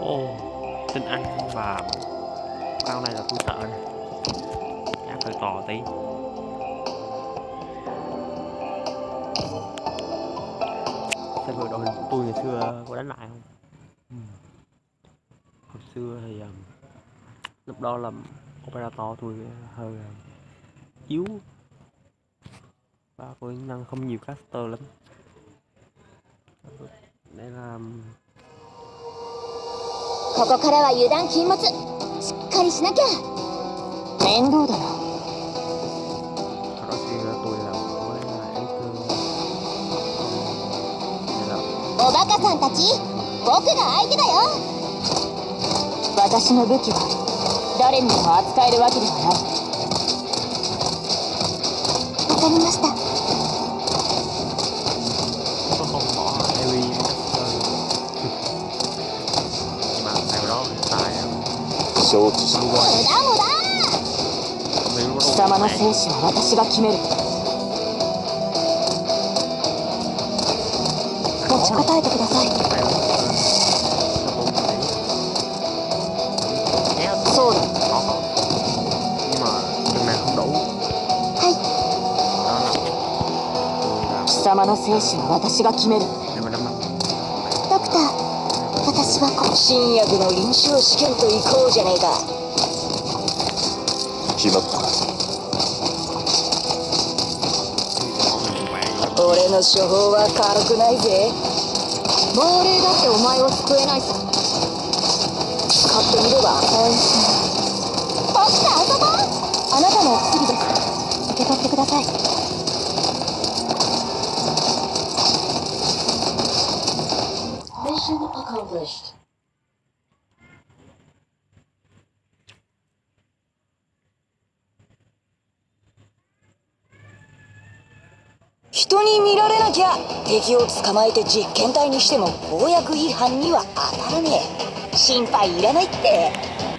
Ồ, tin ăn và con này là tôi sợ này. Áp hơi to tí. Server đội hình của tôi ngày xưa có đánh lại không? Hồi xưa thì lúc đó là operator tôi hơi yếu và có kỹ năng không nhiều caster lắm. Đây là ここからは油断禁物。しっかりしなきゃ。面倒だな。 hồi đó thì tôi là với lại đây là おバカさんたち、僕が相手だよ。私の武器は誰にでも扱えるわけではない。わかりました。 tôi không bỏ heavy caster nhưng mà theo đó hiện tại 承知した。 無駄無駄。貴様の生死は私が決める。持ちこたえてください。そうだ。 nhưng mà lần này không đủ. はい。 đó là 貴様の生死は私が決める。 tôi là ドクター、私は新薬の臨床試験と行こうじゃねえか。 決まった。 俺の処方は軽くないぜ。亡霊だってお前を救えないさ。使ってみれば安心。僕と遊ぼう。あなたのお薬です。受け取ってください。Mission accomplished. 人に見られなきゃ敵を捕まえて実験体にしても公約違反には当たらねえ。心配いらないって。